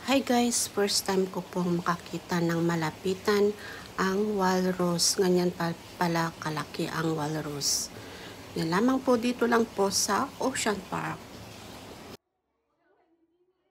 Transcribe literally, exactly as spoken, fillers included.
Hi guys, first time ko pong makakita ng malapitan ang walrus. Ganyan pa pala kalaki ang walrus. Yan lamang po dito lang po sa Ocean Park.